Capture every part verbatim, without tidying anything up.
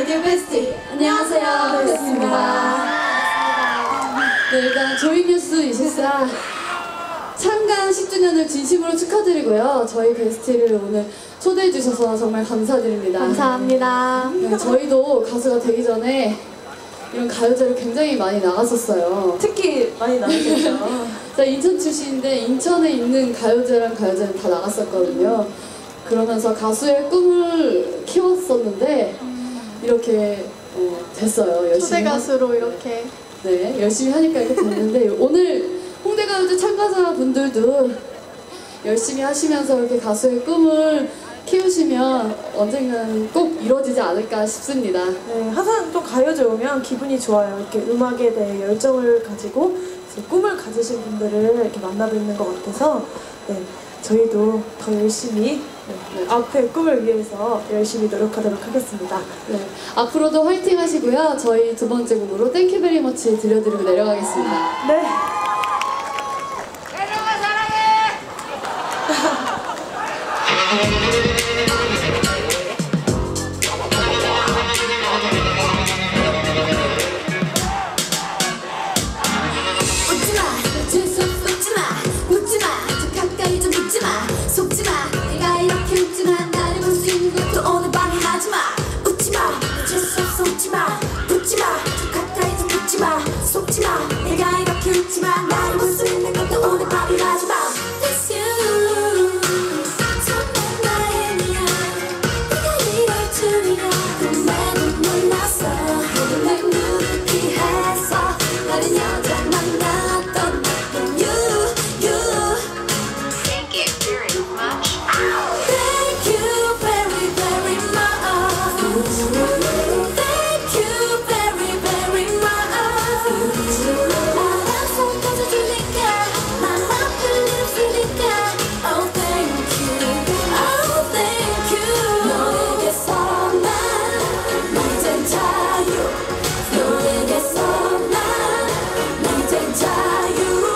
라디오 베스트. 안녕하세요, 베스트입니다. 네, 일단 조이뉴스 이십사 창간 십 주년을 진심으로 축하드리고요. 저희 베스트를 오늘 초대해 주셔서 정말 감사드립니다. 감사합니다. 네, 저희도 가수가 되기 전에 이런 가요제를 굉장히 많이 나갔었어요. 특히 많이 나오셨죠. 제가 인천 출신인데 인천에 있는 가요제랑 가요제는 다 나갔었거든요. 그러면서 가수의 꿈을 키웠었는데 이렇게 어, 됐어요. 열심히 초대 가수로 하... 이렇게 네, 열심히 하니까 이렇게 됐는데 오늘 홍대가요제 참가자분들도 열심히 하시면서 이렇게 가수의 꿈을 키우시면 언젠가는 꼭 이루어지지 않을까 싶습니다. 네, 항상 또 가요제 오면 기분이 좋아요. 이렇게 음악에 대해 열정을 가지고 꿈을 가지신 분들을 이렇게 만나뵙는 것 같아서 네, 저희도 더 열심히 네, 앞의 꿈을 위해서 열심히 노력하도록 하겠습니다. 네, 앞으로도 화이팅 하시고요. 저희 두 번째 곡으로 땡큐 베리 머치 들려드리고 내려가겠습니다. 네. 내려가 사랑해! 웃지마, 재수 웃지마, 웃지마, 저 가까이 좀 웃지마, 속지마, 내가 이렇게 웃지마, 나를 볼 수 있는 것도 오늘 밤이 하지마, 웃지마, 재수 없어 웃지마, 웃지마, 저 가까이 좀 웃지마, 속지마, 내가 이렇게 웃지마, 나를 볼 수 있는 것도 오늘 밤이 하지마. It's you, 정말 나의 미안, 네가 이럴 줄이야, 꿈에도 몰랐어, 내 눈을 피해서 다른 여자 만났던 나쁜 you, you. Thank you very much. Thank you very very much. Thank you very very much. 알아서 꺼져주니까 맘 아플 일 없으니까. Oh thank you, oh thank you. 너에게서만 이젠 자유, 너에게서만 이젠 자유.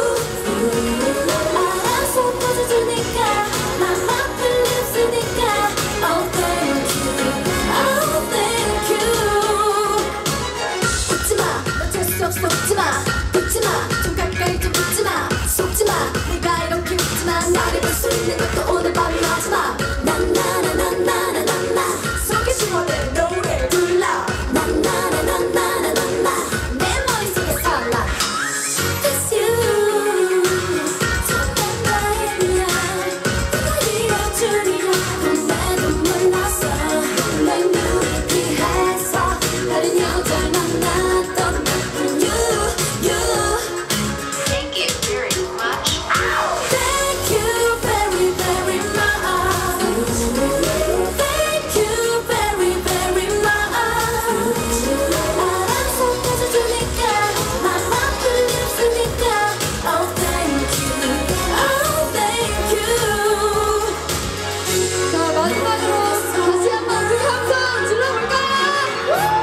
알아서 꺼져주니까 맘 아플 일 없으니까. Oh thank you, oh thank you. 웃지마, 어쩔 수 없어 웃지마, 웃지마, 좀 가까이 좀 웃지마, 속지마, 내가 이렇게 웃지마, 나를 볼 수 있는 것도 오늘 밤이 마지막. 나나나나나나나 속이 시원해 노래 불러. 나나나나나나나 내 머릿속에 살라. It's you, 정말 나의 미안, 네가 이럴 줄이야, 꿈에도 몰랐어, 내 눈을 피해서 다른 여자를 만났던 나쁜 you, you. Thank you very much. Thank you very very much. Thank you very very much. 알아서 꺼져주니까 맘 아플 일 없으니까. Oh thank you, oh thank you. 자, 마지막으로 다시 한번 우리 함성 질러볼까요?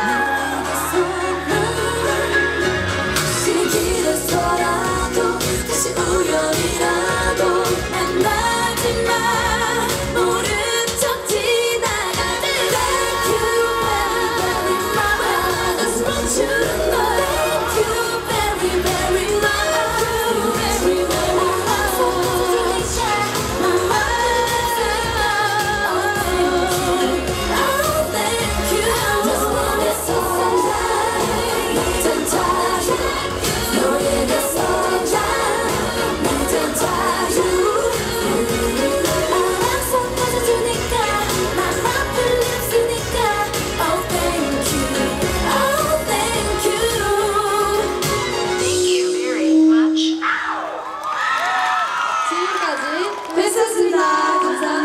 시간이 길어서라도 다시 우연이라도 만나지마, 모른 척 지나가는. Thank you very very much. That's what you know. Thank you very very much. Very very much. 맘 Oh thank you, 너에게서 이젠 자유, 너에게서 이젠 자유. 알아서 꺼져주니까 맘 아플 일 없으니까. Oh thank you, oh thank you. Thank you very much. 지금까지 베스트였습니다. 감사합니다.